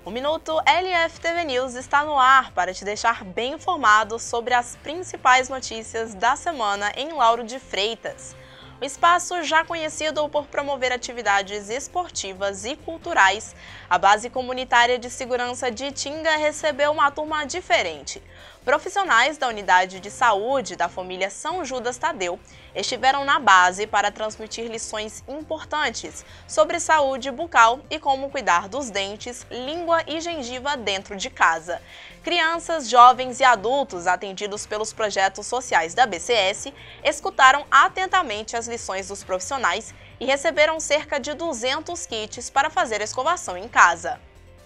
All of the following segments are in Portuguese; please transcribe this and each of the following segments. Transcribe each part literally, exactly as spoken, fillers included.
O Minuto L F T V News está no ar para te deixar bem informado sobre as principais notícias da semana em Lauro de Freitas. O espaço, já conhecido por promover atividades esportivas e culturais, a Base Comunitária de Segurança de Itinga recebeu uma turma diferente. Profissionais da Unidade de Saúde da família São Judas Tadeu estiveram na base para transmitir lições importantes sobre saúde bucal e como cuidar dos dentes, língua e gengiva dentro de casa. Crianças, jovens e adultos atendidos pelos projetos sociais da B C S escutaram atentamente as lições dos profissionais e receberam cerca de duzentos kits para fazer escovação em casa.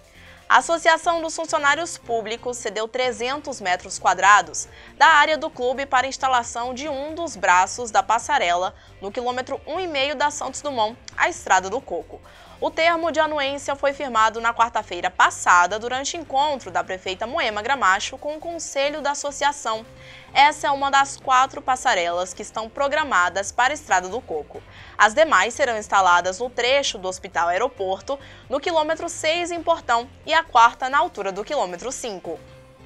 A Associação dos Funcionários Públicos cedeu trezentos metros quadrados da área do clube para a instalação de um dos braços da passarela no quilômetro um e meio da Santos Dumont, a Estrada do Coco. O termo de anuência foi firmado na quarta-feira passada durante encontro da prefeita Moema Gramacho com o conselho da associação. Essa é uma das quatro passarelas que estão programadas para a Estrada do Coco. As demais serão instaladas no trecho do Hospital Aeroporto, no quilômetro seis em Portão e a quarta na altura do quilômetro cinco.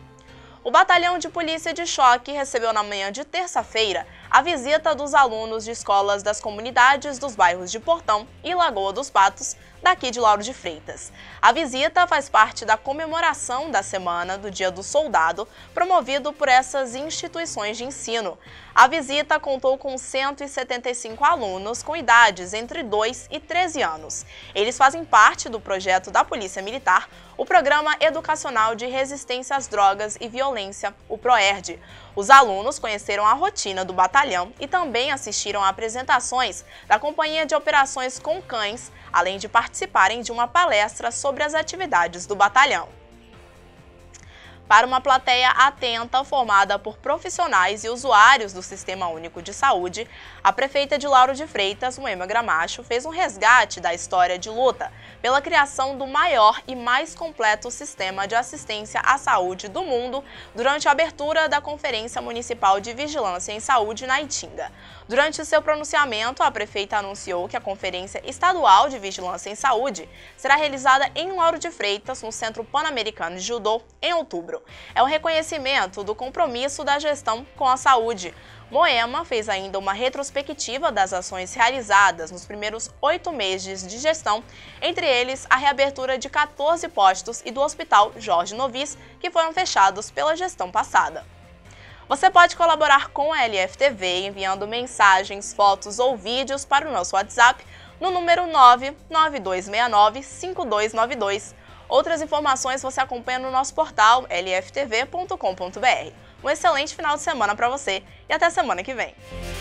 O Batalhão de Polícia de Choque recebeu na manhã de terça-feira a visita dos alunos de escolas das comunidades dos bairros de Portão e Lagoa dos Patos, daqui de Lauro de Freitas. A visita faz parte da comemoração da Semana do Dia do Soldado, promovido por essas instituições de ensino. A visita contou com cento e setenta e cinco alunos com idades entre dois e treze anos. Eles fazem parte do projeto da Polícia Militar, o Programa Educacional de Resistência às Drogas e Violência, o PROERD. Os alunos conheceram a rotina do batalhão e também assistiram a apresentações da Companhia de Operações com Cães, além de participarem de uma palestra sobre as atividades do batalhão. Para uma plateia atenta, formada por profissionais e usuários do Sistema Único de Saúde, a prefeita de Lauro de Freitas, Moema Gramacho, fez um resgate da história de luta pela criação do maior e mais completo sistema de assistência à saúde do mundo durante a abertura da Conferência Municipal de Vigilância em Saúde na Itinga. Durante seu pronunciamento, a prefeita anunciou que a Conferência Estadual de Vigilância em Saúde será realizada em Lauro de Freitas, no Centro Pan-Americano de Judô, em outubro. É um reconhecimento do compromisso da gestão com a saúde. Moema fez ainda uma retrospectiva das ações realizadas nos primeiros oito meses de gestão, entre eles a reabertura de quatorze postos e do Hospital Jorge Novis, que foram fechados pela gestão passada. Você pode colaborar com a L F T V enviando mensagens, fotos ou vídeos para o nosso WhatsApp no número nove nove dois seis nove cinco dois nove dois. Outras informações você acompanha no nosso portal l f t v ponto com ponto b r. Um excelente final de semana para você e até semana que vem!